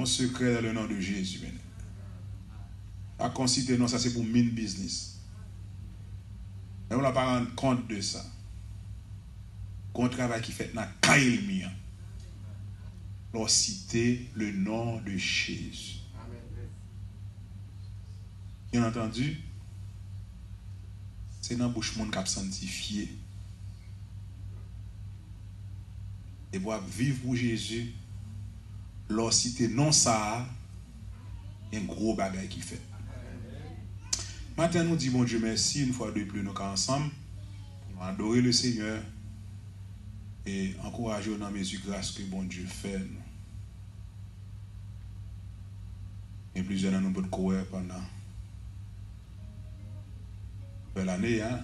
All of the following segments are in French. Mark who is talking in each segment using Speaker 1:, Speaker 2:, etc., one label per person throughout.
Speaker 1: secret dans le nom de Jésus. À considérer, non, ça c'est pour mine business. Et on n'a pas rendre compte de ça. Qu'on travail qui fait dans la caille, on citer le nom de Jésus. Bien entendu, c'est dans la bouche monde qui a sanctifié. Et pour vivre pour Jésus, leur citer non ça, un gros bagage qui fait. Maintenant, nous disons, bon Dieu, merci, une fois de plus, nous sommes ensemble, nous adorer le Seigneur et encourager dans mesure grâce que bon Dieu fait. Et plusieurs d'entre nous peuvent courir pendant l'année, hein,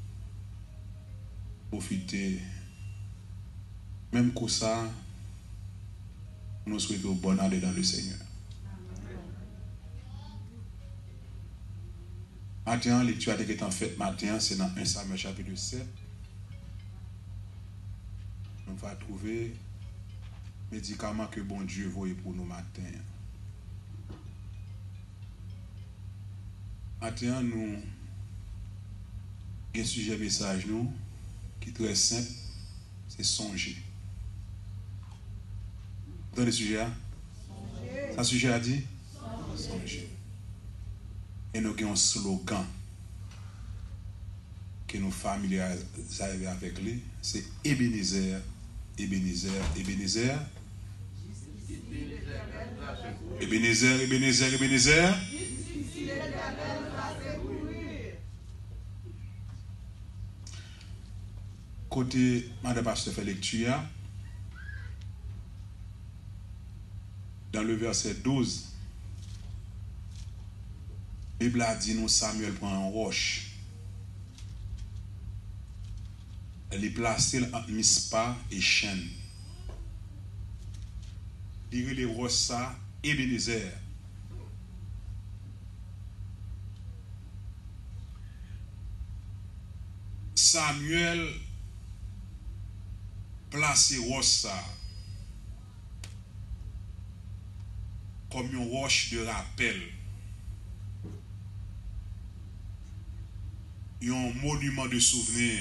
Speaker 1: profiter. Même que ça, nous souhaitons bonne année dans le Seigneur. Maintenant, la lecture qui est en fait matin, c'est dans 1 Samuel chapitre 7. On va trouver le médicament que bon Dieu voit pour nous matin. Maintenant, nous avons un sujet message nous qui est très simple, c'est songer. Dans le sujet, ça sujet a dit songer. Et nous avons un slogan que nous familiarisons avec lui, c'est Ebenezer, Ebenezer, Ebenezer. Ebenezer, Ebenezer, Ebenezer. Côté, madame pasteur fait lecture, dans le verset 12, la Bible a dit nous Samuel prend un roche. Elle est placée entre Mispa et Chêne. Il les roches ça Ebenezer. Samuel placé roche ça comme une roche de rappel. Un monument de souvenir.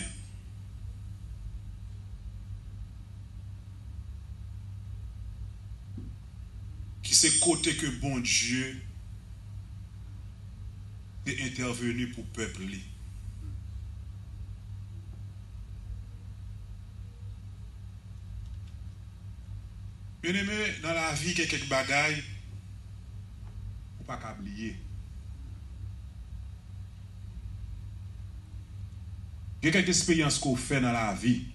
Speaker 1: Qui c'est côté que bon Dieu est intervenu pour le peuple. Bien aimé, dans la vie, il y a quelques bagailles, il ne faut pas oublier. Il y a quelques expériences qu'on fait dans la vie.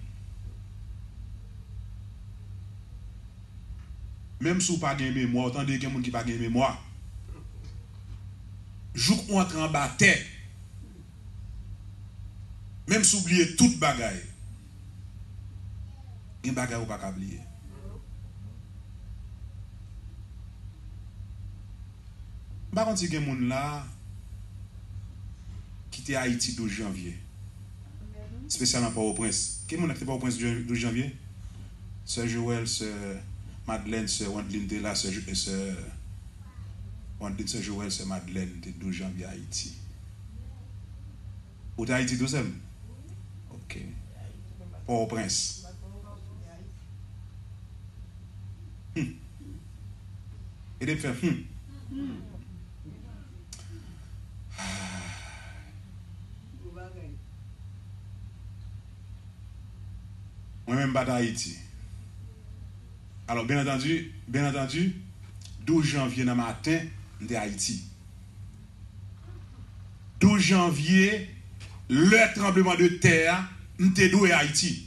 Speaker 1: Même si vous n'avez pas de mémoire, autant de gens qui n'ont pas de mémoire. Jour qu'on entre en bataille, même si vous oubliez toute bagaille, il y a des bagailles que vous ne pouvez pas oublier. Par contre, il y a des gens là qui étaient à Haïti le 12 janvier. Spécialement Port-au-Prince. Qui est-ce qui était Port-au-Prince le 12 janvier? Sœur Joël, Sœur Madeleine, Sœur Wandeline était là, Sœur Wandeline, Sœur Joël, Sœur Madeleine était 12 janvier à Haïti. Ou Haïti 12e? Ok. Port-au-Prince. Et de faire moi-même pas d'Haïti. Alors, bien entendu, 12 janvier dans le matin, de Haïti. 12 janvier, le tremblement de terre, nous sommes doué Haïti.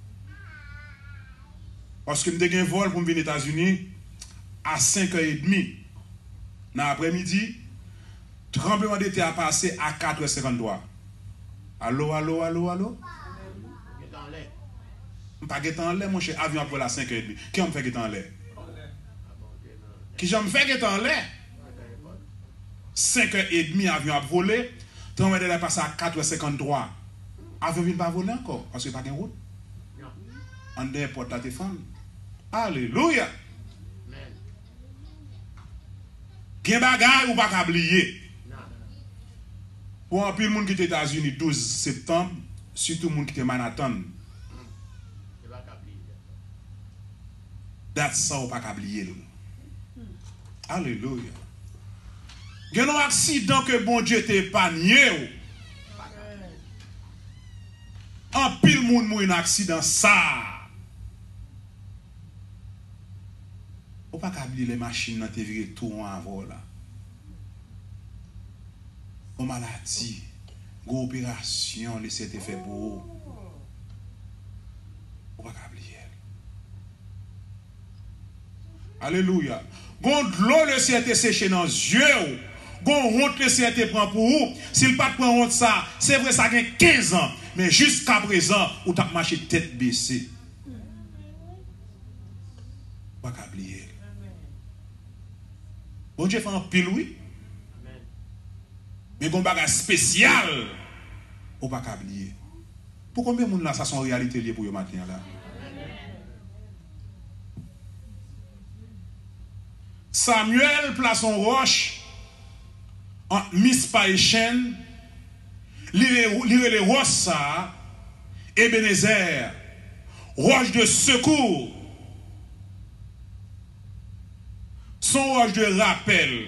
Speaker 1: Parce que nous avons un vol pour venir aux États-Unis à 5h30 dans l'après-midi. Tremblement de terre a passé à 4h53. Allô, allô, allô, allô? Je ne peux pas guetter en l'air, mon cher avion pour la 5h30. Qui me fait guetter en l'air? Qui j'en me fait guetter en l'air? 5h30, avion a volé. Tremblement de terre passé à 4h53. Avion ne va pas voler encore parce qu'il n'y a pas de route. En dehors, porte la téléphone. Alléluia. Gen bagay ou pas oublier. Pour un peu de monde qui est aux États-Unis 12 septembre, surtout le monde qui est Manhattan. That's ça ou pas oublier. Alléluia. Il y a un accident que bon Dieu t'a épargné. En pile monde mou un accident ça. Ou pas oublier les machines dans te viré tout en avant là. Une maladie, une opération, laissez te faire pour vous. Ou pas oublier. Alléluia. Gon de l'eau le ciel te séché dans les yeux. Gon honte le ciel te prend pour vous. S'il pas prend honte ça, c'est vrai ça gagne 15 ans. Mais jusqu'à présent, ou t'as marché tête baissée. Pas oublier. Bon Dieu fait un pile oui. Mais gon bagage spécial. Ou pas oublier. Pour combien de monde là ça sont réalité liée pour yo matin là? Samuel place en roche entre Mispa et Chen, lire les roches ça, Ebenezer, roche de secours, son roche de rappel.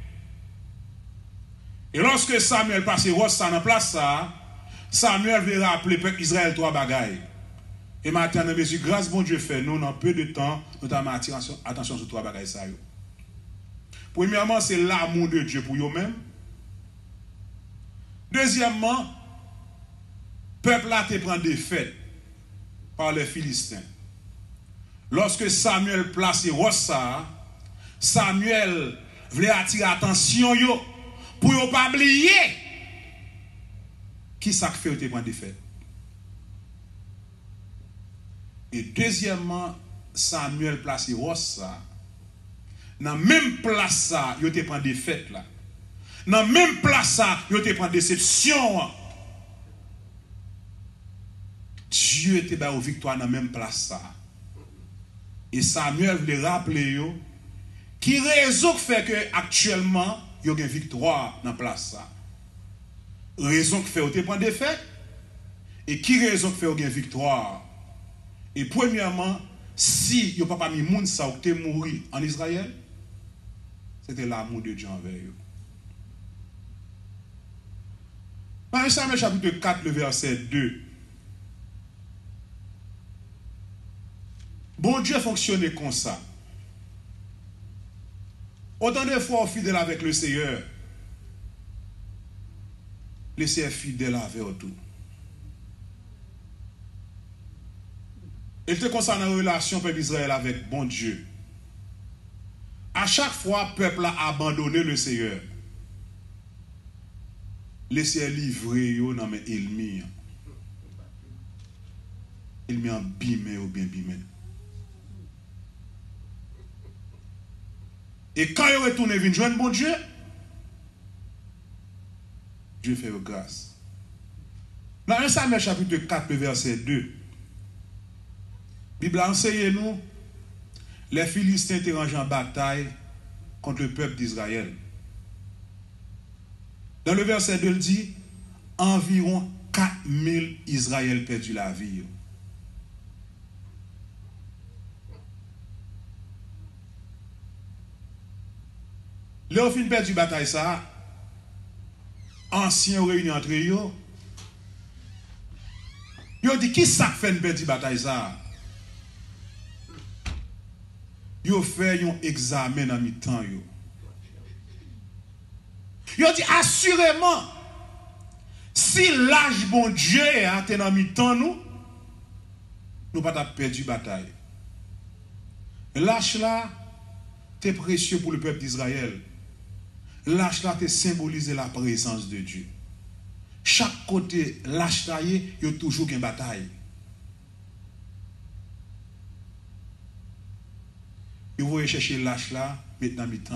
Speaker 1: Et lorsque Samuel passe roche ça dans place ça, Samuel veut rappeler peuple Israël trois bagailles. Et maintenant, monsieur, grâce bon Dieu fait, nous dans peu de temps, nous avons attention sur trois bagailles ça. Premièrement, c'est l'amour de Dieu pour eux-mêmes. Deuxièmement, peuple là te prend défaite par les Philistins. Lorsque Samuel place Rossa, Samuel voulait attirer l'attention pour ne pas oublier qui ça fait te prend défaite. Et deuxièmement, Samuel place Rossa. Dans la même place ça, yo te prend défaite là. Dans la même place ça, yo te prend déception. Dieu te bat aux victoires dans la même place ça. Et Samuel voulait rappeler yo qui raison fait que actuellement yo une victoire dans la place ça. Raison que fait yo te prend défaite et qui raison que fait yo une victoire. Et premièrement, si yo pas mis moun ça ou te mourir en Israël, c'était l'amour de Dieu envers eux. Dans Samuel chapitre 4, le verset 2. Bon Dieu fonctionnait comme ça. Autant de fois fidèle avec le Seigneur, le Seigneur fidèle avec tout. Il te concerne la relation peuple d'Israël avec bon Dieu. À chaque fois, le peuple a abandonné le Seigneur. Le Seigneur livré dans mes ennemis. Il met en bimé ou bien bimé. Et quand il retourne et vient joindre bon Dieu, Dieu fait grâce. Dans 1 Samuel chapitre 4, verset 2, la Bible enseigne nous, les Philistins étaient rangés en bataille contre le peuple d'Israël. Dans le verset 2, il dit, environ 4000 Israël perdu la vie. Là, au fin de perdu bataille, ça, anciens réunion entre eux, ils ont dit, qui ça fait une perdu bataille, ça? Ils ont fait un examen dans mi-temps. Ils ont dit, assurément, si l'âge bon Dieu est dans mi-temps, nous ne pas perdu bataille. L'âge là, c'est précieux pour le peuple d'Israël. L'âge là, c'est symboliser la présence de Dieu. Chaque côté, l'âge là, il y a toujours une bataille. Vous voyez chercher l'âge là, maintenant mi-temps.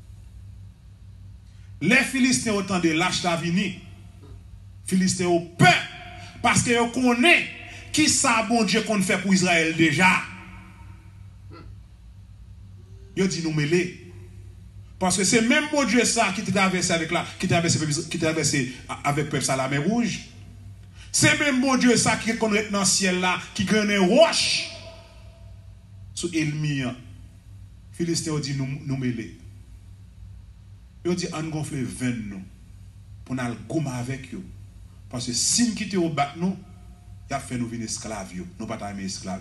Speaker 1: Les Philistins autant de l'âge là vini. Philistins ont peur parce qu'ils connaissent qui ça bon Dieu qu'on fait pour Israël déjà. Ils dit nous mêler. Parce que c'est même bon Dieu ça qui traverse avec peuple ça la mer rouge. C'est même bon Dieu ça qui reconnaît dans le ciel là, qui gagne roche. Sous ennemi, Philistin dit nous mêler. Il dit on gonfle 20 nous pour nous gommer avec eux. Parce que si nous quittons au bat nous, il a fait nous venir esclaves, nous pas aimer esclaves.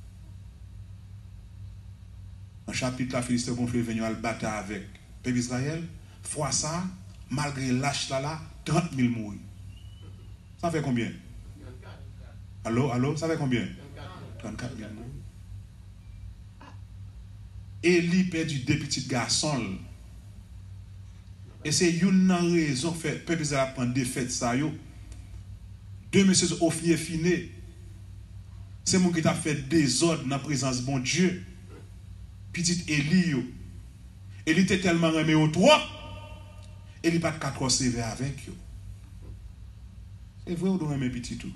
Speaker 1: Dans le chapitre là, Philistin gonfle 20 à le battre avec peuple Israël. Fois ça, malgré l'âge là, 30 000 morts. Ça fait combien? Allô, ça fait combien? 34 000 morts. Élie perdu deux petits garçons. Et c'est une raison que le peuple Israël prend des fêtes ça. Deux messieurs Ophni et Finé. C'est moi qui t'a fait désordre dans la présence de bon Dieu. Petit Élie. Élie était tellement aimé au trois. Élie pas de 4 sévères avec eux. C'est vrai ou doit aimer petit tout?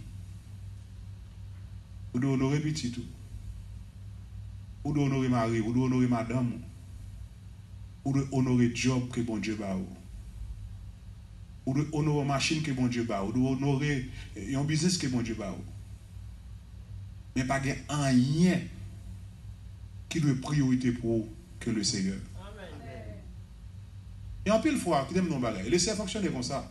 Speaker 1: Ou doit honorer petit tout? Ou doit honorer Marie? Ou doit honorer madame? Ou doit honorer job que bon Dieu ba ou doit honorer machine que bon Dieu ba ou doit honorer un business que bon Dieu ba mais pas rien qui doit priorité pour que le Seigneur. Amen. Et en pile fois, qui aime nos bagages, laissez fonctionner comme ça.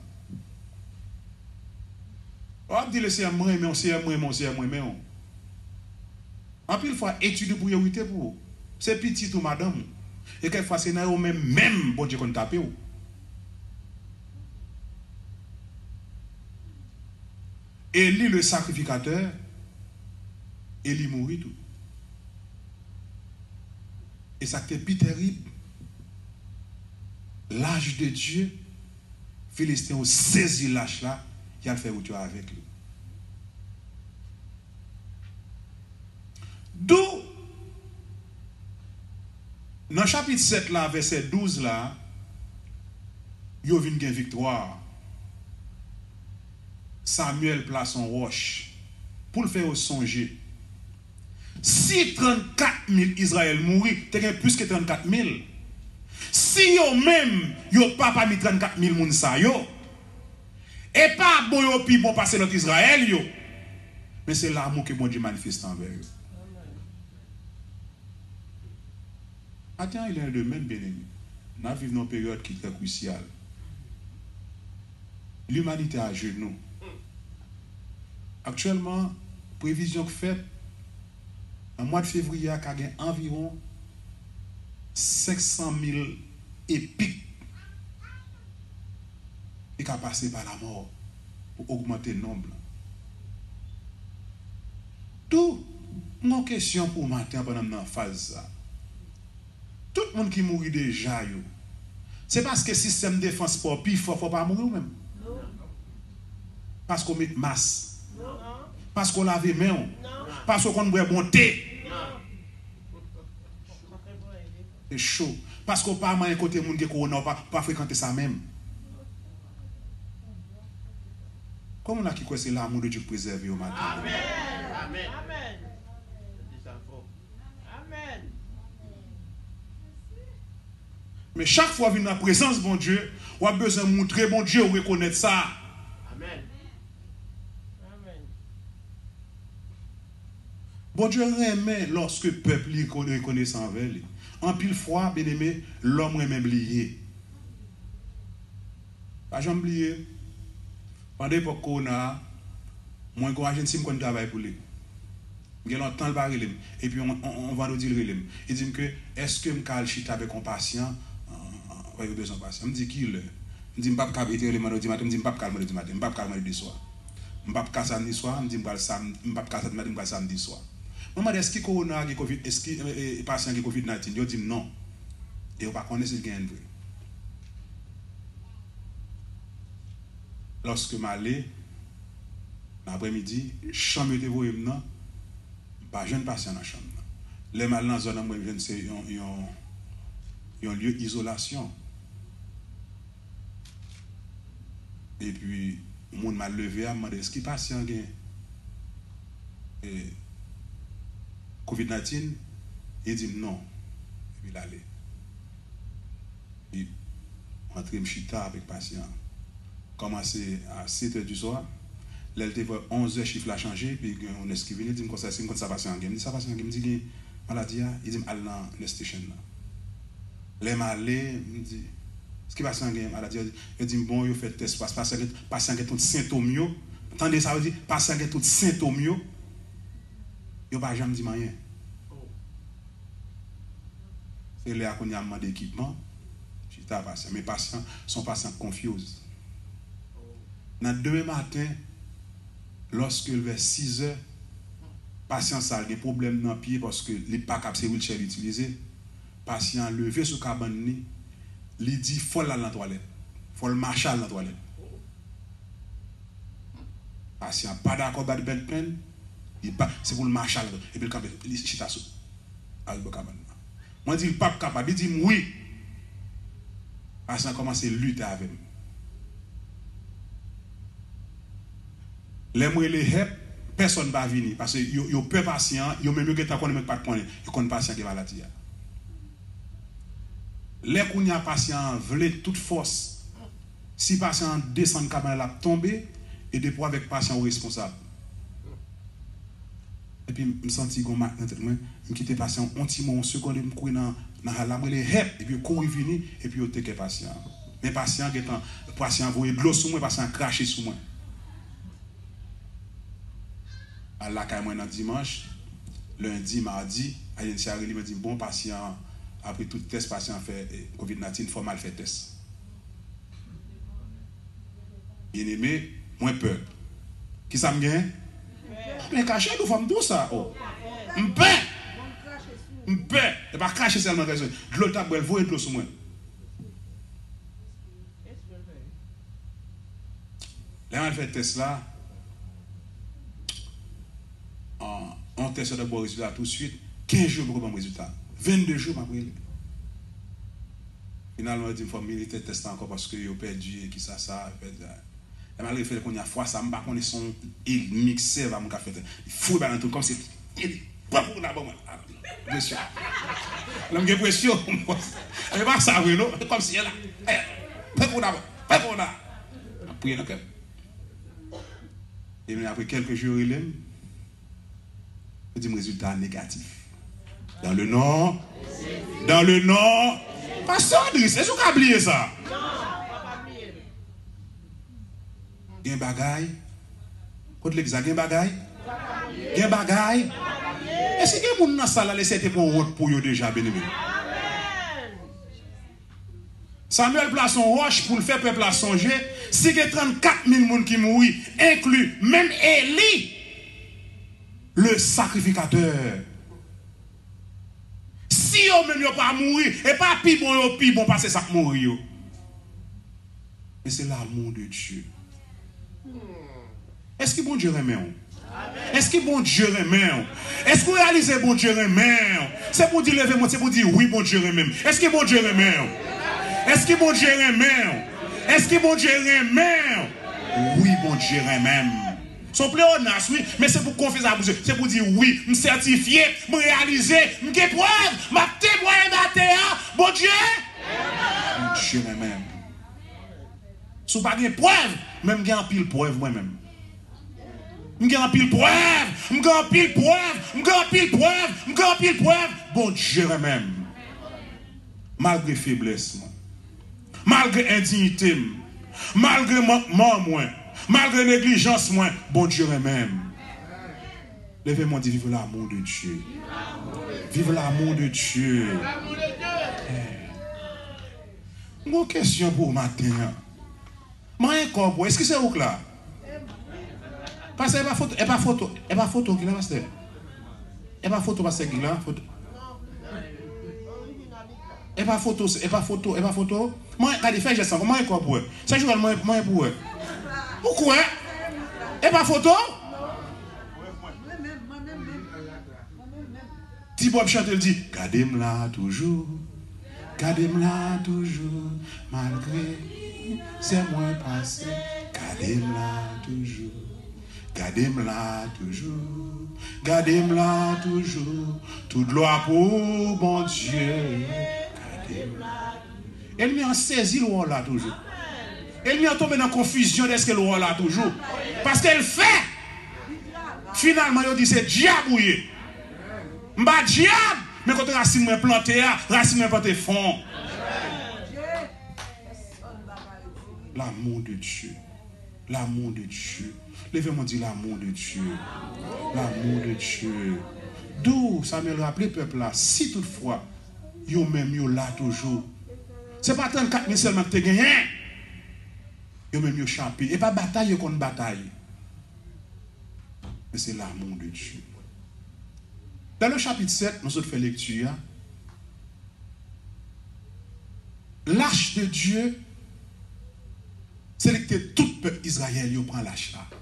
Speaker 1: On dit laissez moi, mais on sait moi, mais on. En pile fois, étude priorité pour vous. C'est petit ou madame. Et quelquefois, c'est dans même, bon Dieu, qu'on tape. Élie le sacrificateur, Élie mourit tout. Et ça était plus terrible. L'âge de Dieu, Philistin a saisi l'âge là, il a fait retour avec lui. D'où, dans le chapitre 7 là, verset 12 là, il y a une victoire. Samuel place en roche pour le faire songer. Si 34 000 Israël mourir, tu as plus que 34 000. Si yo même, yo pas parmi 34 000 moun sa yo, et pas bon yo pi bon passer notre Israël yo, mais c'est l'amour que bon Dieu manifeste envers eux. Attends, il est de même bien aimé. Nous vivons dans une période qui est très cruciale. L'humanité à genoux. Actuellement, prévision faite, en mois de février, il y a environ 500 000 épiques qui ont passé par la mort pour augmenter le nombre. Tout, mon question pour matin pendant la phase ça. Tout le monde qui mourit déjà, c'est parce que le système de défense pas plus fort, il ne faut pas mourir même. Non. Parce qu'on met masse. Non. Parce qu'on lave les mains. Parce qu'on boit bon thé. C'est chaud. Parce qu'on pas mal côté monde qui corona pas fréquenter ça même. Comment on a qui c'est l'amour de Dieu préservé au matin? Amen. Amen. Amen. Amen. Mais chaque fois que vous êtes dans la présence de bon Dieu, vous avez besoin de montrer bon Dieu ou reconnaître ça. Amen. Amen. Bon Dieu remet lorsque le peuple reconnaît ça envers lui. En pile fois, bien aimé, l'homme remet oublié. Pas jamais oublié. Pendant l'époque qu'on a, moi, je suis travaille pour lui. Il y a longtemps le baril. Et puis on va nous dire le. Il dit que est-ce que je peux chita avec un patient? Il y a besoin de patient. Je me dis qu'il. Je me dis que je ne peux pas être le mardi matin. Je me dis que je ne peux pas le mardi matin. Je ne peux pas le mardi soir. Je ne peux pas le samedi soir. Je me dis que je ne peux pas le samedi soir. Je me dis est-ce qu'il y a Covid? Est-ce qu'il y a un patient qui a Covid-19? Je dis non. Et on ne connaît pas si c'est un vrai. Lorsque je allé, l'après-midi, chambre de vous, pas jeune patient dans la chambre. Les mal dans la zone, c'est un lieu d'isolation. Et puis, le monde m'a levé à me demander est-ce qu'il patient a Covid-19? Il dit non. Et puis il allait. Et entrer m'chita avec patient. Commencer à 7h du soir. Là, il était 11h, chiffre a changé, puis on est qui vient, il dit comme ça, c'est comme ça patient. Il dit ça patient, il me dit maladie, il dit allez dans le station là. Les malais, il me dit ce qui passe en game, il dit bon, il fait test, patient qui a tout symptômes. Attendez, ça veut dire patient qui a tout symptômes. Il ne va jamais dire rien. C'est là qu'on a demandé d'équipement. Mes patients sont patients confus. Dans demain matin, lorsque vers 6 heures, patient a des problèmes dans le pied parce que les pas capable de wheelchair utiliser. Patient levé sur cabane, il dit faut aller dans la toilette, faut le marcher dans la toilette. Patient pas d'accord avec belle peine, c'est pour le marcher et puis il chita sur la cabane. Moi je dis pas capable, il dit oui. Patient commence à lutter avec moi. Les mots les hep, personne ne va venir parce que yo peu patient, yo même que tant qu'on ne met pas de point, yo connaît patient qui va la dire. Les qu'on y a patient veulent toute force. Si patient descend cabane la tomber et depuis avec patient responsable. Et puis me senti comme moi, me quitter patient un petit moment seconde me courir dans la les hep et puis courir venir et puis yo teke patient. Mais patient voyer de l'eau sur moi, patient cracher sur moi. À la caille moi dans dimanche, lundi, mardi, à l'initiative il me dit bon patient après tout test patient fait Covid-19 faut mal faire test. Bien aimé, moins peur. Qui ça me gagne? Mais cacher nous femmes tout ça. Oh. M'peur. Et pas cracher seulement raison. De l'autre table elle voit de l'eau sur moi. Là on fait test là. On teste de bon résultat tout de suite. 15 jours pour bon résultat. 22 jours après. Finalement, il faut militer test encore parce que yo perdu et qui ça. Et malgré le fait qu'on y a fois ça, je ne sais pas son il mixé va mon café. Il faut dans tout comme c'est pas pour la bonne. Pression. L'homme qui pression. Et pas ça oui non, comme si là. Pas pour la. Après donc. Et après quelques jours il aime. Je dis résultat négatif. Dans le nom. Pasteur Andris, est-ce que vous avez oublié ça? Non, pas oublié. Il y a un bagaille. Quand l'examen, il y a un bagaille. Il y a un bagaille. Est-ce que vous avez dans la salle laissé pour route pour vous déjà béni? Samuel place son roche pour le faire peuple à songer. Si il y a 34 000 personnes qui mourent, inclus même Élie, le sacrificateur. Si vous même pas mourir, et pas pi bon passer ça mourir. Mais c'est l'amour de Dieu. Est-ce que bon Dieu remet? Est-ce que bon Dieu remet? Est-ce que vous réalisez bon Dieu remet? C'est pour dire levez-moi, c'est pour dire oui bon Dieu remet. Est-ce que bon Dieu remet? Est-ce que bon Dieu remet? Est-ce que bon Dieu remet? Oui bon Dieu remet. Son pléonas, oui, mais c'est pour confier à vous. C'est pour dire oui, me certifier, me réaliser, me get preuve, ma témoin, ma théa, bon Dieu. Bon Dieu même. Si vous n'avez pas de preuve, même j'ai un pile preuve moi-même. J'ai un pile preuve, bon Dieu même. Malgré faiblesse, malgré indignité, malgré mort, malgré négligence, moi, bon Dieu même. Levez-moi dit vive l'amour de Dieu. Vive l'amour de Dieu. Une question pour matin. Est-ce que c'est où là? Parce que et pas photo qui là, parce que et pas photo parce que là, photo. Et pas photo. Moi, quand il fait geste, comment est quoi pour eux? Ça joue moi pour eux. Pourquoi? Et pas photo? Ti Bob chante, il dit, gardez-moi toujours, malgré c'est moins passé, gardez-moi toujours, toute gloire pour mon Dieu, Ennemi a saisi le roi là toujours. Ennemi a tombé dans la confusion d'est-ce que le roi là toujours. Parce qu'elle fait. Finalement, il dit c'est diable. M'a diable. Mais quand racine m'a planté, racine m'a planté fond. L'amour de Dieu. L'amour de Dieu. Levez-moi dire l'amour de Dieu. L'amour de Dieu. D'où ça me rappelle peuple là. Si toutefois, yo même yo là toujours. C'est pas 34 000 seulement que tu gagné. Yo même yo champion. Et pas bataille contre bataille. Mais c'est l'amour de Dieu. Dans le chapitre 7, nous avons fait lecture. L'arche de Dieu, c'est que tout le peuple Israël prend l'arche là.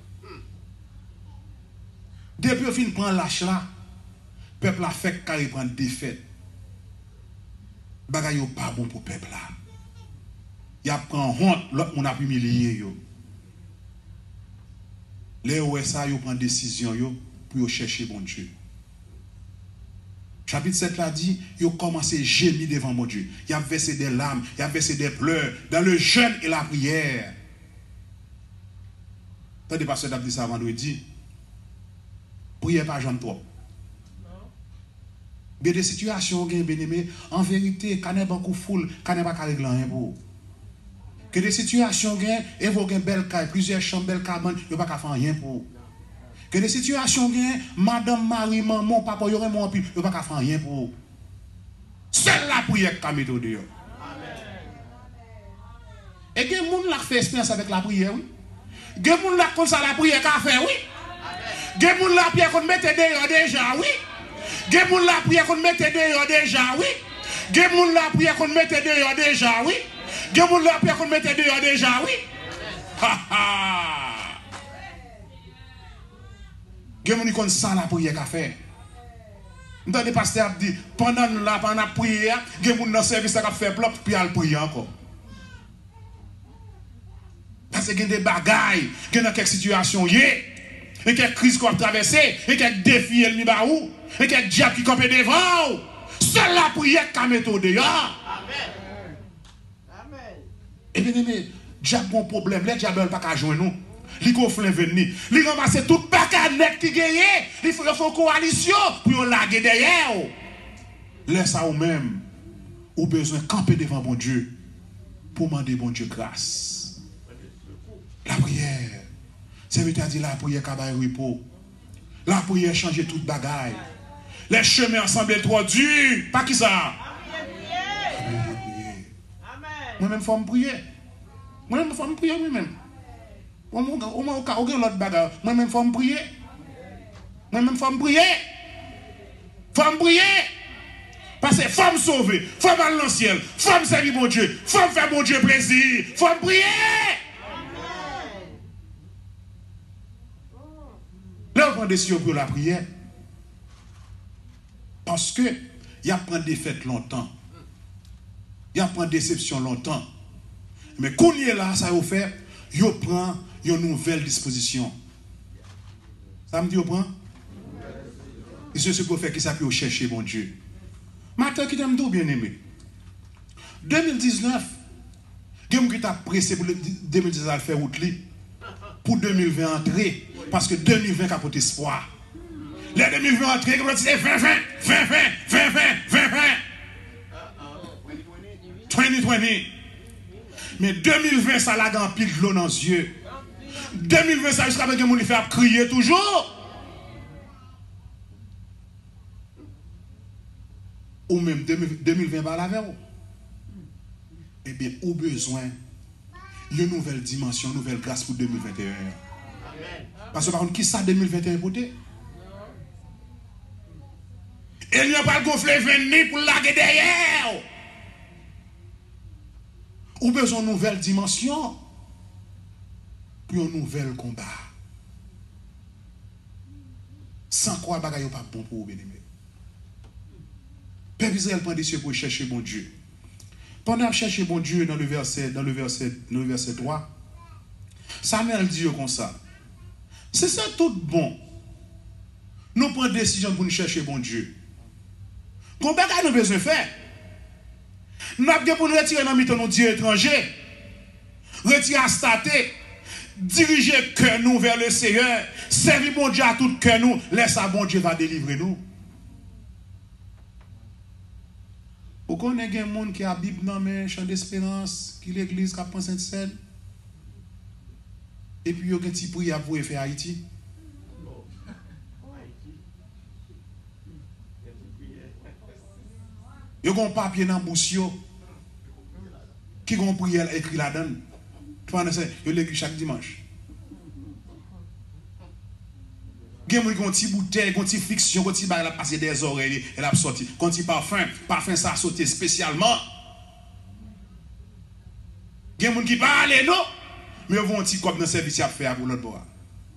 Speaker 1: Depuis qu'on finit prendre l'arche là, le peuple a fait qu'il prend défaite. Bagay yo pas bon pour le peuple là. Il a pris honte, l'autre on a humilié yo. Les OSA yo prend décision yo pour chercher bon Dieu. Chapitre 7 là dit, ils ont commencé à gémir devant mon Dieu. Il a versé des larmes, il a versé des pleurs dans le jeûne et la prière. Attendez, pasteur David ça vendredi. Priez pas jamais trop. Mais des situations bien aimé, en vérité, quand on est beaucoup foule, quand on n'est pas régler rien pour. Que des situations bien évoquent belle caille, plusieurs chambres belle cabane, il n'y a pas faire rien pour. Que des situations bien, madame, Marie, maman, papa, il y aurait mon pire, il n'y a pas faire rien pour. Seule la prière qui a mis au dehors. Et que les gens qui fait expérience avec la prière, oui. Que les gens qui font ça la prière qu'a fait, oui. Que les gens qui la prière qu'on mette dehors déjà, oui. Que les gens qui la prière qu'on mette dehors déjà, oui. Que les gens qui la prière qu'on mette dehors déjà, oui. Que les gens qui la prière qu'on mette dehors déjà, oui. Ha ha. Il y a des gens qui sont la prière qu'a fait. Dans les pasteurs dit pendant la prière, il y a des gens dans le service qui a fait bloc puis à prier encore. Parce qu'il y a des bagailles, il y a quelques situations, il y a quelques crises qu'on a traversées, il y a quelques défis, et quelques diables qui campent devant. Seule la prière qui a mis au dehors. Amen. Et bien aimé, diable a un problème, les diables ne peuvent pas joindre nous. Li gonfle venir, li ramasse tout baganet qui gagne, il faut faire coalition pour laguer derrière. Laisse ça ou même ou besoin camper devant bon Dieu pour demander bon Dieu grâce. La prière, c'est veut dire la prière cabaye repos. La prière change toute bagaille. Les chemins ensemble trop durs, pas qui ça. Moi-même faut me prier. Moi-même faut me prier moi-même. L'autre bagarre. Moi-même, il faut me prier. Moi-même, il faut me prier. Il faut me prier. Parce que il faut me sauver. Il faut aller dans le ciel. Il faut me servir mon Dieu. Il faut me faire mon Dieu plaisir. Il faut me prier. Là, on prend des décision pour la prière. Parce que il y a pris des fêtes longtemps. Il y a pris déception longtemps. Mais quand il est là, ça va faire, il prend une nouvelle disposition. Ça me dit, on prend? Et ce pour faire qui ça peut chercher mon Dieu. Maintenant, qui t'aime tout bien aimé. 2019, il y a qui t'a pressé pour 2019 à faire route pour 2020 entrer. Parce que 2020 a porté espoir. Les 2020 entrer, il y a 2020. 2020. Mais 2020, ça l'a en pile de l'eau dans les yeux. 2020, ça jusqu'à ce que les gens crier toujours. Ou même 2020 va la vers. Eh bien, au besoin, une nouvelle dimension, une nouvelle grâce pour 2021. Parce que par contre, qui ça 2021 pour te? Il n'y a pas de gonfler venir pour laguer derrière. Ou besoin d'une nouvelle dimension pour un nouvel combat. Sans quoi, bagaille pas bon pour vous, bien-aimé. Père Israël prend des cieux pour chercher bon Dieu. Pendant chercher bon Dieu dans le verset 3, Samuel dit comme ça. C'est ça tout bon. Nous prenons décision pour nous chercher bon Dieu. Qu'on bagaille nous besoin faire. Nous avons pour nous retirer dans nos dieux étrangers. Retirer à stater. Diriger cœur nous vers le Seigneur. Servir bon Dieu à tout cœur nous. Laisse à bon Dieu va délivrer nous. Vous connaissez des gens qui a la Bible dans mes champs d'espérance, qui l'église qui a pensé de scène. Et puis, il y a un petit prière pour faire Haïti. Il y a un papier dans la bouche qui a une prière écrit là-dedans. Tu vois, il l'écrit chaque dimanche. Il y a un petit bouteille, un petit fiction, un petit bail, elle a passé des oreilles, elle a sorti. Un petit parfum ça a sauté spécialement. Il y a des gens qui parlent, non? Mais ils vont un petit cop dans le service à faire pour l'autre bois.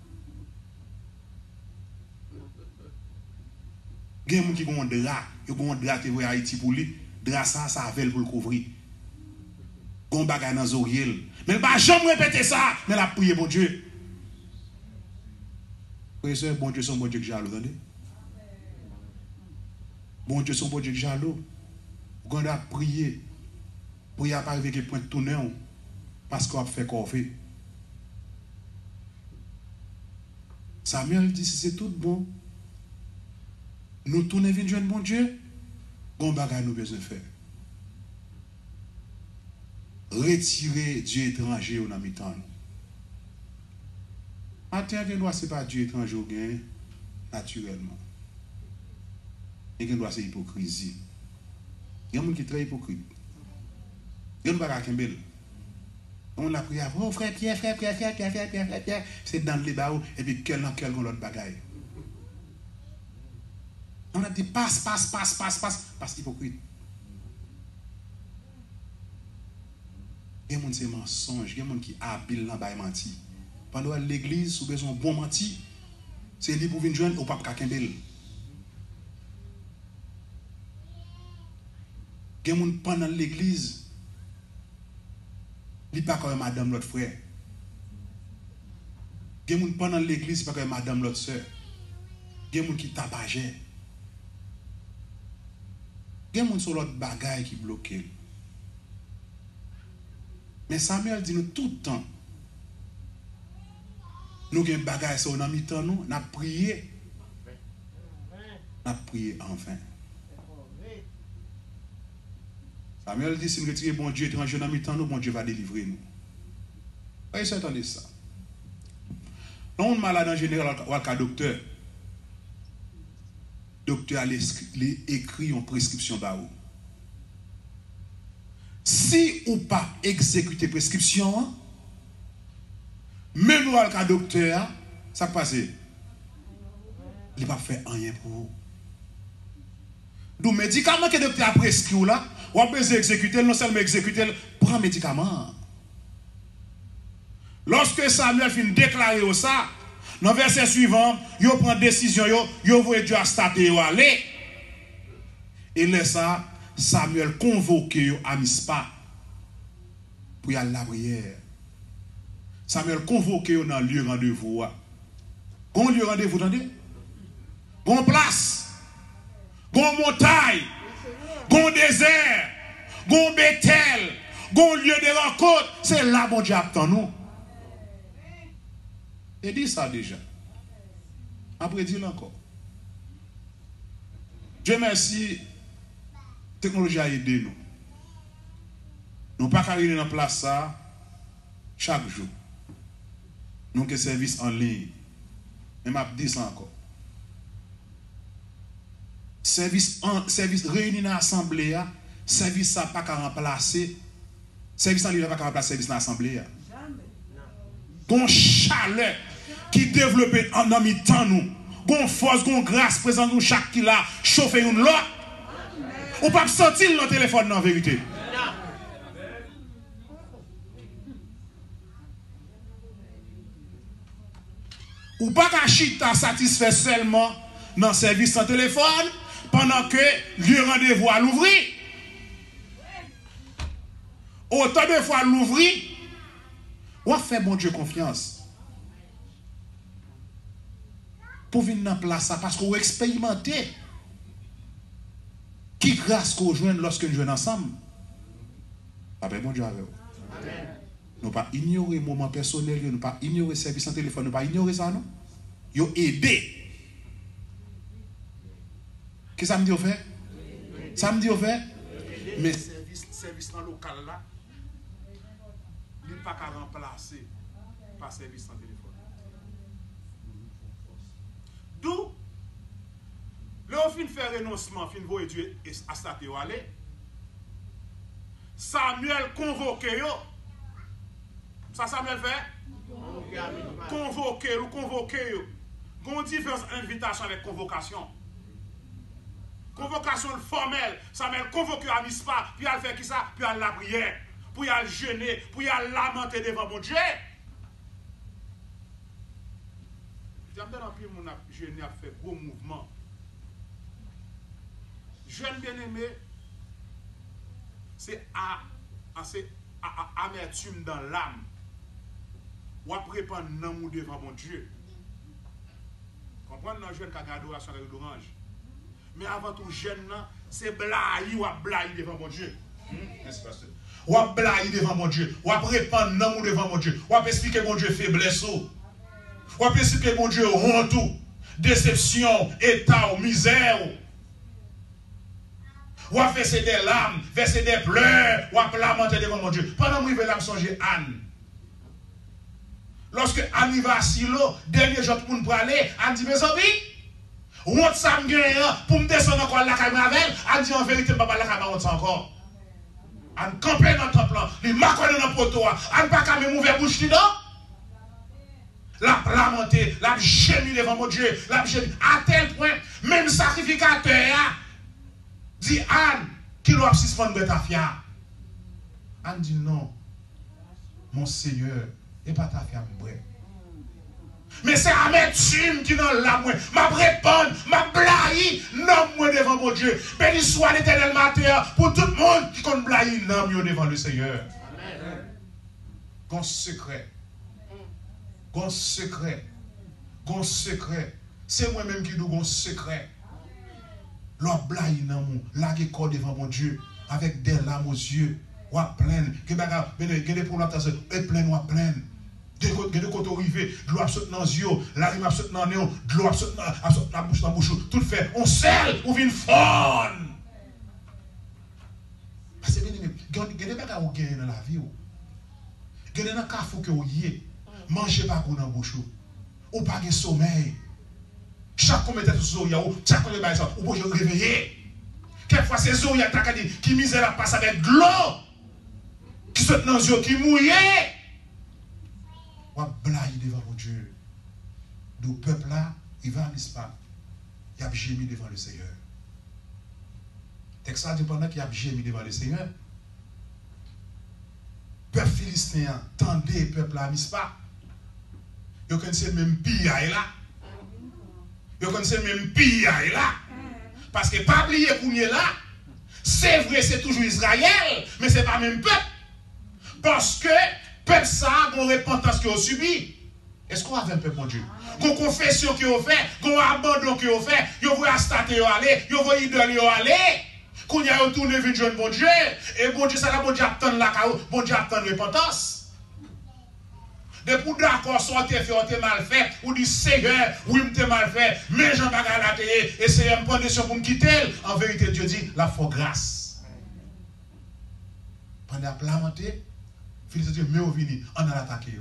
Speaker 1: Il y a des gens qui ont un drap, ils ont un drap qui est Haïti pour lui. Drap ça veut pour le couvrir. Il y a un bagage dans les oreilles. Mais il ne va jamais répéter ça, mais il a prié pour Dieu. Frère, bon Dieu, son bon Dieu que jaloux, attendez. Bon Dieu, son bon Dieu que jaloux. Vous avez prié. Pour y arriver à point de tourner, parce qu'on a fait quoi fait. Samuel dit, si c'est tout bon, nous tournons vers un bon Dieu, bon bagage nous besoin de faire. Retirer Dieu étranger au mi-temps. Attends, ce n'est pas Dieu étranger au gain, naturellement. Et qu'il doit c'est hypocrisie. Il y a des gens qui sont très hypocrites. Il y a des gens qui sont belles. On l'a prié, oh frère Pierre, c'est dans le débat, et puis quel dans l'autre bagaille. On a dit passe, parce hypocrite. Il y a des gens qui sont mensonges, il y a des gens qui habitent dans le menti. Pendant l'église, si vous avez un bon menti, c'est lui pour venir joindre au pape Kakembel. Il y a des gens pendant l'église, il n'est pas comme madame l'autre frère. Il y a des gens pendant l'église, il n'est pas comme madame l'autre soeur. Il y a des gens qui tabageaient. Il y a des gens sur l'autre bagaille qui bloquent. Mais Samuel dit nous tout le temps, nous avons des bagages sur nous, nous avons prié. Nous avons prié enfin. Samuel dit si nous retirons bon Dieu étranger dans nous, bon Dieu va délivrer nous. Voyez ça, attendez ça. Non, on malade en général, ou un docteur. Docteur a écrit une prescription d'AO. Si ou pas exécuter prescription, même nous, le docteur, ça passe. Il ne va pas faire rien pour vous. Donc, médicament que le docteur a prescrit là, ou a besoin d'exécuter, non seulement exécuter, prend médicament. Lorsque Samuel finit de déclarer ça, dans le verset suivant, il prend décision, il voit Dieu à stater aller. Et là, ça, Samuel convoque à Mispa pour y aller à la prière. Samuel convoque dans le lieu rendez-vous. Gon lieu rendez-vous, attendez? Gon place, gon montagne, gon désert, gon Bethel, gon lieu de rencontre. C'est là mon Dieu attend nous. Et dit ça déjà. Après, dis-le encore. Dieu merci, la technologie a aidé nous. Nous ne pouvons pas arriver dans la place ça chaque jour. Nous avons un service en ligne. Mais je dis ça encore. Service réuni dans l'assemblée, service ça pas qu'à remplacer. Service en ligne pas qu'à remplacer service dans l'assemblée. Gon chaleur qui développe en ami temps nous. Gon force, gon grâce présente nous chaque qui là chauffer une l'autre. On pas sortir le téléphone en vérité. Ou pas qu'à chita satisfait seulement dans le service sans téléphone pendant que le rendez-vous à l'ouvrir. Autant de fois à l'ouvrir, on fait bon Dieu confiance. Pour venir dans place ça parce qu'on expérimente qui grâce qu'on joue lorsque nous jouons ensemble. La paix, bon Dieu, avec vous. Nous ne pas ignorer le moment personnel, nous ne pas ignorer le service en téléphone, nous ne pas ignorer ça, non? Vous aidez. Qu'est-ce que ça me dit au fait? Ça me dit au fait? Mais
Speaker 2: service dans le local là, il n'est pas qu'à remplacer par service en téléphone. D'où, là, on fin faire renoncement, fin voyer Dieu à ça te aller. Samuel convoqué yo. Ça Samuel fait? Convoqué ou convoqué yo. Gon différence invitation avec convocation. Convocation formelle, Samuel convoque à Mispa, puis elle fait qui ça? Puis elle la prière, puis elle jeûner, puis elle lamenter devant mon Dieu. J'aime bien plus mon jeûner a fait gros mouvement. Jeune bien-aimé, c'est amertume dans l'âme. Ou après prendre l'amour devant mon Dieu. Comprenez dans jeune qui a adoration avec l'orange. Mais avant tout, jeune, c'est blague ou blague devant mon Dieu. Ou blague devant mon Dieu. Ou répandre l'amour devant mon Dieu. Ou expliquer mon Dieu faiblesse. Ou expliquer mon Dieu honte, déception, état, misère. Ou verser des larmes, verser des pleurs, ou lamenter devant mon Dieu. Pendant que je vais songer Anne. Lorsque Anne va à Silo, dernier jour pour nous parler, Anne dit, mes amis, honte ça me gagne pour me descendre encore la caméra avec, Anne dit en vérité, je ne peux pas la caméra honte encore. Anne camper dans le temple, il m'a connu dans le poteau, Anne pas qu'à me mouver bouche dedans. La lamenté, la gémie devant mon Dieu, la gémie, à tel point, même sacrificateur, dit Anne, qui doit suspendre de ta fia. Anne dit non, mon Seigneur, et pas ta fia, mais c'est amertume qui dans l'âme, m'a répondre, m'a blahi, non moi devant mon Dieu. Béni soit l'Éternel matin pour tout le monde qui compte blahi, non mieux devant le Seigneur. Gon secret. Gon secret. Gon secret. C'est moi-même qui dis gon secret. L'on blahi non moi, là qui corps devant mon Dieu, avec des larmes aux yeux, ou à pleine, que des problèmes, et pleine ou à pleine. De côté arrivé, de l'eau absolue dans les yeux, la rime absolue dans les yeux, de l'eau absolue dans la bouche, tout fait. On sel, on vient fort. Parce que, il y a des choses qui gagnent dans la vie. Il y a des choses qui gagnent. Mangez pas dans la bouche. Ou pas de sommeil. Chaque fois que vous avez chaque fois que vous pouvez réveiller. Quelquefois, c'est Zoya qui misère passe avec de l'eau, qui saute dans les yeux, qui mouille. On blague devant mon Dieu. Le peuple là, il va à Mispa. Il a gémi devant le Seigneur. Texte dit pendant qu'il a gémi devant le Seigneur. Peuple philistin, tendez peuple là à Mispa. Vous connaissez même pire là. Vous connaissez même pire là. Parce que pas oublier qu'on est là. C'est vrai, c'est toujours Israël, mais ce n'est pas même peuple. Parce que peuple ça, une repentance qui a subi. Est-ce qu'on a fait un peuple, mon Dieu? Une confession qui a fait, un abandon qui a fait, ils ont vu Astarté aller, ils ont vu idole aller. Qu'on y a retourné vers jeune bon Dieu. Et bon Dieu, ça là, bon Dieu attend la carotte, bon Dieu attend repentance. De pour d'accord, soit tu fait, mal fait, ou dit Seigneur, oui, tu mal fait, mais j'en bagarre la télé, et c'est une condition pour me quitter. En vérité, Dieu dit, la foi grâce. Pendant la lamenté, Philistin mais au vini, on a attaqué.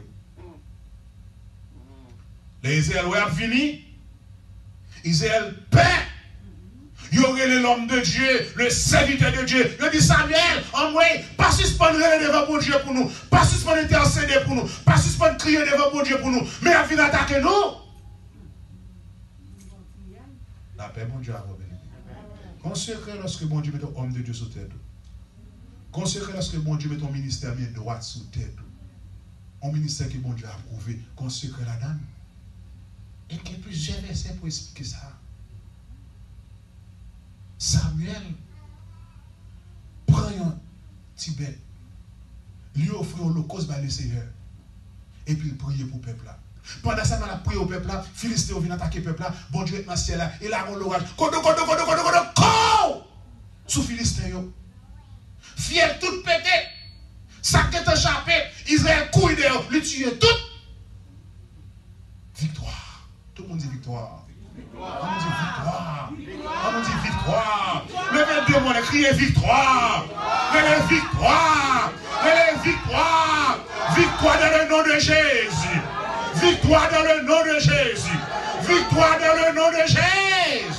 Speaker 2: Les Israéliens vini, Israël paix. Il y aurait l'homme de Dieu, le serviteur de Dieu. Il dit Samuel, en moi, pas suspendre devant mon Dieu pour nous, pas suspendre intercéder pour nous, pas suspendre crier devant mon Dieu pour nous, mais à venir attaquer nous. La paix, mon Dieu, a béni. Consécré lorsque mon Dieu met un homme de Dieu sous tête. Consécré lorsque mon Dieu met ton ministère bien droit sous tête. Un ministère que mon Dieu a approuvé. Consécré la dame. Et qu'il y a plusieurs versets pour expliquer ça. Samuel prend un petit bête, lui offre l'holocauste par le Seigneur, et puis il prie pour le peuple là. Pendant ça, il a prié au peuple là, Philistin vient attaquer le peuple là, bon Dieu est dans le ciel là, il a un l'orage, sous Philistin yo. Fiel tout pété, Ça qui est échappé, Israël couille dehors, lui tuer tout. Victoire. Tout le monde dit victoire. On nous dit victoire. On nous dit victoire. Levez deux mots, criez victoire. Levez victoire. Levez victoire. Victoire dans le nom de Jésus. Victoire dans le nom de Jésus. Victoire dans le nom de Jésus.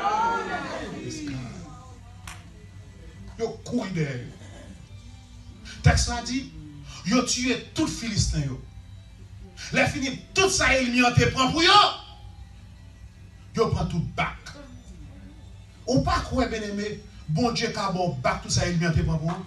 Speaker 2: Yo couille derrière. Texte a dit, yo tué tout Philistin yo. Les fini tout ça éliminé prend pour yo. Yo prend tout bac. Ou pas quoi bien aimé, bon Dieu qu'a bon bac tout ça éliminé prend pour yo.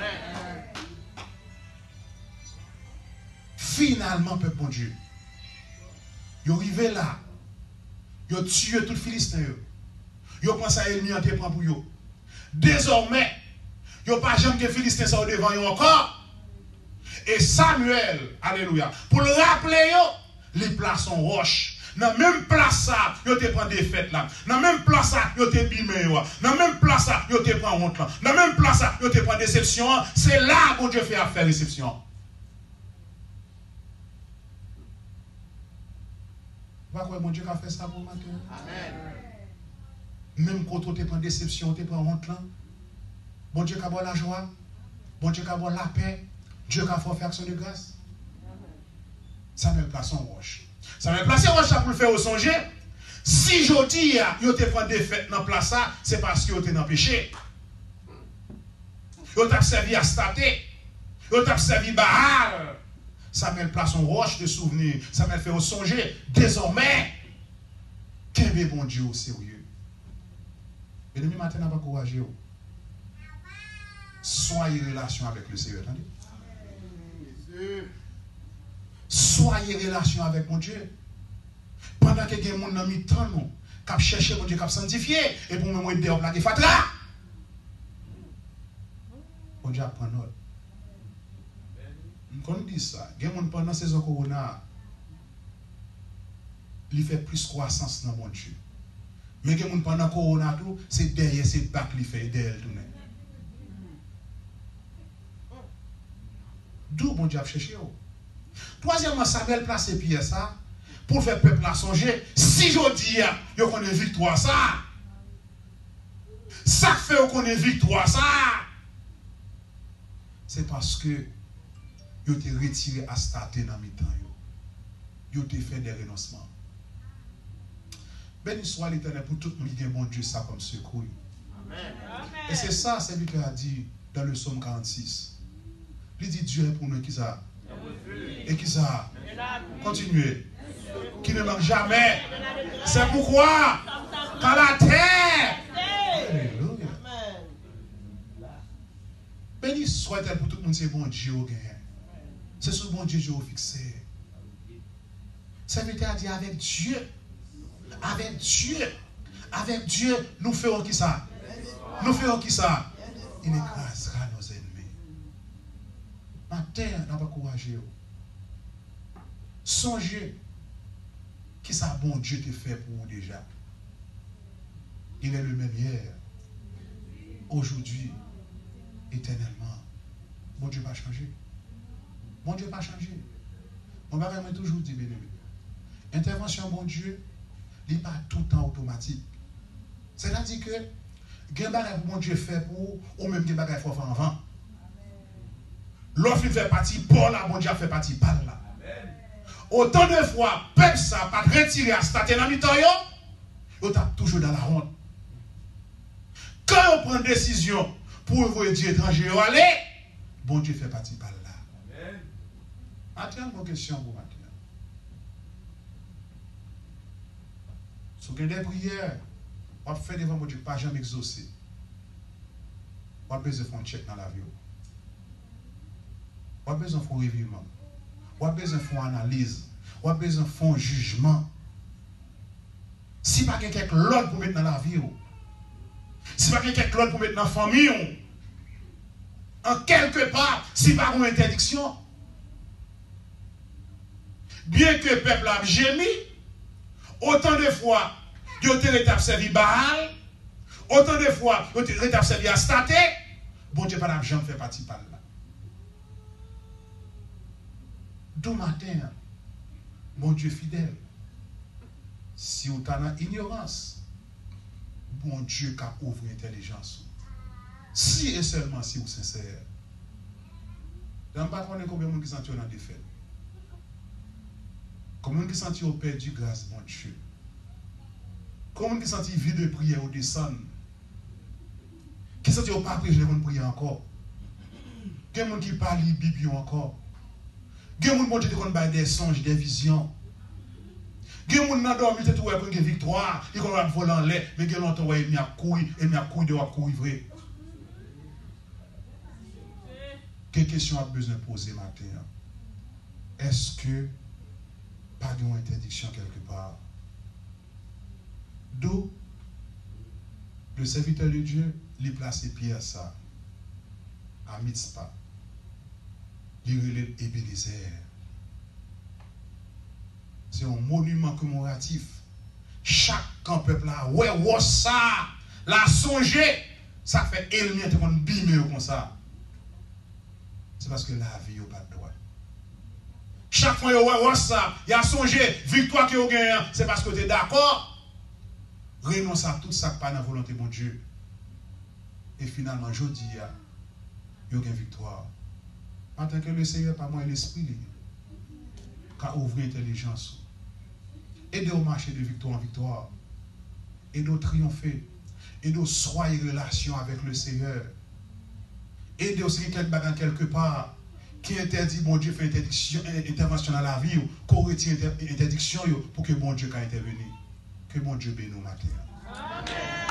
Speaker 2: Finalement peuple bon Dieu. Yo arrivé là. Yo tué tout Philistin yo. Yo prend ça éliminé prend pour yo. Désormais, yo pas jamais que Philistin ça devant yo encore. Et Samuel, alléluia, pour le rappeler yo, les places sont roches. Dans même place ça, yo te prend des fêtes là. Dans même place ça, yo te bimé yo. Dans même place ça, yo te prend honte là. Dans même place ça, yo te prend déception. C'est là que Dieu fait affaire réception. Va quoi mon Dieu a fait ça pour matin. Amen. Même quand tu te prend déception, tu prend honte là. Bon Dieu qui a la joie, bon Dieu qui a la paix, Dieu qui a fait action de grâce. Ça me place en roche. Ça me place en roche pour le faire au songer. Si je dis, yo te prend des fêtes dans place ça, c'est parce que yo te dans péché. Yo t'a servi à stater, yo t'a servi Baal. Ça me place en roche de souvenirs, ça me fait au songer. Désormais, qu'est-ce que bon Dieu au sérieux? Et demain matin, n'a pas courageux. Soyez en relation avec le Seigneur. Attendez. Soyez en relation avec mon Dieu. Pendant que les gens ont mis tant nous, qui cherché mon Dieu, qui sanctifié, et pour me aider à plaquer fatra. Mon Dieu apprend notre. Quand on dit ça, les gens pendant la saison corona, il fait plus croissance dans mon Dieu. Mais les gens pendant corona, c'est derrière ces bacs qui fait derrière tout. D'où bon Dieu a cherché. Troisièmement, Samuel place pieds ça pour faire peuple à songer. Si je dis, yo connaît victoire ça. Ça fait qu'on connaît victoire ça. C'est parce que yo te retiré à starter dans mi-temps yo. Yo te fait des renoncements. Béni soit l'Éternel pour tout le monde qui bon Dieu ça comme secours. Amen. Et c'est ça, c'est lui qui a dit dans le psaume 46. Il dit Dieu est pour nous qui ça. Et qui ça. Continuez. Qui ne manque jamais. C'est pourquoi quand la terre. Alléluia. Béni soit-elle pour tout le monde, c'est bon Dieu. C'est ce bon Dieu Dieu fixé. Serviteur a dit avec Dieu. Avec Dieu. Avec Dieu, nous ferons qui ça. Nous ferons qui ça. Il écrasera nos ennemis. Matin, n'a pas courageux. Songez qui ça bon Dieu te fait pour vous déjà. Il est le même hier, aujourd'hui, éternellement. Bon Dieu va changer. Bon Dieu va changer. On va vraiment toujours dire, bien aimé. Intervention bon Dieu, il n'est pas tout le temps automatique. C'est-à-dire que, il y a des choses que bon Dieu fait pour ou même des choses qu'il faut faire avant. L'offre fait partie pour la bon Dieu fait partie par là. Autant de fois, peuple ça pas retiré à stater dans mi-temps yo tape toujours dans la honte. Quand on prend une décision pour envoyer Dieu étranger aller, bon Dieu fait partie par là. Amen. Maintenant, une question pour maintenant. Si vous avez des prières, on fait devant mon Dieu, pas jamais exaucé. On a besoin de faire un check dans la vie. On a besoin de faire un revirement. On a besoin de faire une analyse. On a besoin de faire un jugement. Si pas quelqu'un l'autre pour mettre dans la vie, si pas quelqu'un l'autre pour mettre dans la famille, en quelque part, si pas une interdiction, bien que le peuple a gémi, autant de fois, il a été servi Baal, autant de fois, il a été servi à Staté, bon Dieu, pas jamais fait partie par là. D'où matin, mon Dieu fidèle, si vous êtes en ignorance, bon Dieu qui ouvre l'intelligence. Si et seulement si vous êtes sincère. Je ne sais pas combien de gens qui sentent dans la défaite. Combien de gens qui ont perdu grâce, mon Dieu. Combien de gens qui vivent de prière ou de son. Qui sont pas prier, je ne prier encore. Il y a des gens qui parlent de la Bible encore. Il y a des gens qui ont des songes, des visions. Il y a des gens qui ont dormi, tout pour une victoire. Ils ont volé en l'air, mais il y a longtemps, ils ont couru, ils ont couru de courir vrai. Quelle question a besoin de poser matin? Est-ce que pas d'une interdiction quelque part? D'où le serviteur de Dieu, il place Pierre ça à Mitzpah. Il relève Ebenezer. C'est un monument commémoratif. Chaque peuple là, ouais, ça, la songer, ça fait éliminer tout le monde bimé comme ça. C'est parce que la vie n'a pas de droit. Chaque fois que ça, il y a songé, victoire que vous gagnez, c'est parce que tu es d'accord. Renonce à tout ça qui n'est pas dans la volonté de mon Dieu. Et finalement, je dis, il y a une victoire. En tant que le Seigneur, pas moi, l'Esprit, qui a ouvert l'intelligence. Aidez au marché de victoire en victoire. Aidez au triompher. Aidez au soyer relation avec le Seigneur. Aidez aussi quelqu'un quelque part qui interdit, bon Dieu, fait intervention dans la vie, qu'on retire interdiction pour que bon Dieu puisse intervenir. Que bon Dieu bénisse nous matin. Amen.